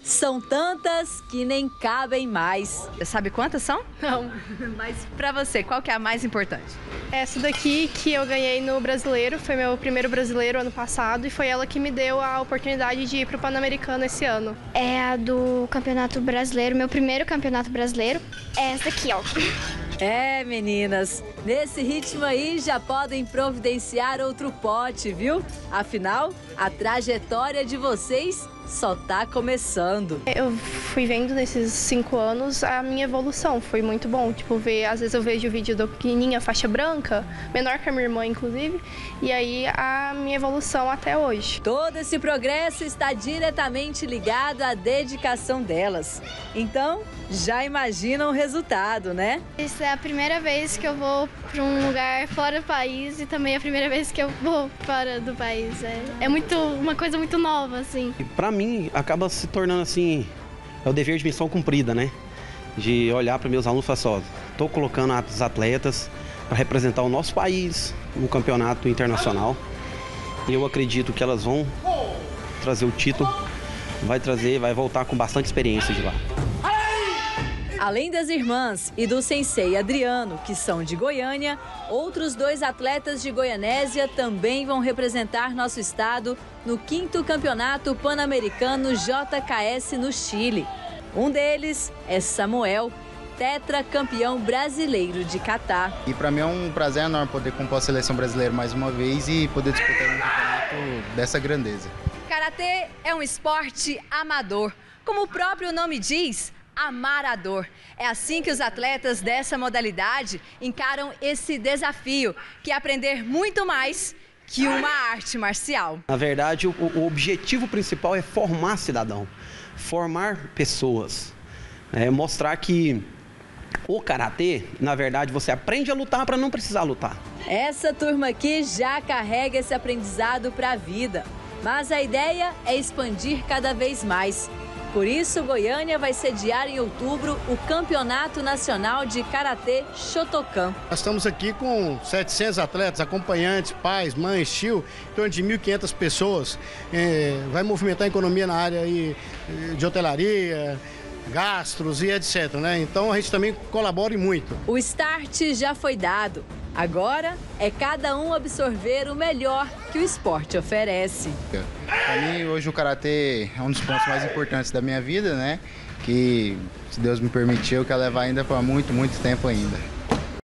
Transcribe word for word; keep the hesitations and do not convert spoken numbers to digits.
São tantas que nem cabem mais. Você sabe quantas são? Não. Mas pra você, qual que é a mais importante? Essa daqui que eu ganhei no Brasileiro, foi meu primeiro Brasileiro ano passado e foi ela que me deu a oportunidade de ir pro Pan-Americano esse ano. É a do Campeonato Brasileiro, meu primeiro Campeonato Brasileiro. É essa aqui, ó. É, meninas, nesse ritmo aí já podem providenciar outro pote, viu? Afinal, a trajetória de vocês só tá começando. Eu fui vendo nesses cinco anos a minha evolução, foi muito bom. Tipo, ver, às vezes eu vejo o vídeo da pequenininha faixa branca, menor que a minha irmã, inclusive, e aí a minha evolução até hoje. Todo esse progresso está diretamente ligado à dedicação delas. Então, já imaginam o resultado, né? Essa é a primeira vez que eu vou para um lugar fora do país e também a primeira vez que eu vou fora do país. É, é muito, uma coisa muito nova, assim. Para mim, acaba se tornando assim, é o dever de missão cumprida, né? De olhar para meus alunos e falar só, estou colocando as atletas para representar o nosso país no campeonato internacional. E eu acredito que elas vão trazer o título, vai trazer, vai voltar com bastante experiência de lá. Além das irmãs e do sensei Adriano, que são de Goiânia, outros dois atletas de Goianésia também vão representar nosso estado no quinto Campeonato Pan-Americano J K S no Chile. Um deles é Samuel, tetracampeão brasileiro de Catar. E para mim é um prazer enorme poder compor a seleção brasileira mais uma vez e poder disputar um campeonato dessa grandeza. Karatê é um esporte amador, como o próprio nome diz, amarador. É assim que os atletas dessa modalidade encaram esse desafio, que é aprender muito mais que uma arte marcial. Na verdade, o, o objetivo principal é formar cidadão, formar pessoas, é mostrar que o karatê, na verdade, você aprende a lutar para não precisar lutar. Essa turma aqui já carrega esse aprendizado para a vida, mas a ideia é expandir cada vez mais. Por isso, Goiânia vai sediar em outubro o Campeonato Nacional de Karatê Shotokan. Nós estamos aqui com setecentos atletas, acompanhantes, pais, mães, tio, em torno de mil e quinhentas pessoas. É, vai movimentar a economia na área aí de hotelaria, gastros e etcétera, né? Então a gente também colabora muito. O start já foi dado. Agora é cada um absorver o melhor que o esporte oferece. Para mim, hoje o karatê é um dos pontos mais importantes da minha vida, né? Que, se Deus me permitir, eu quero levar ainda para muito, muito tempo ainda.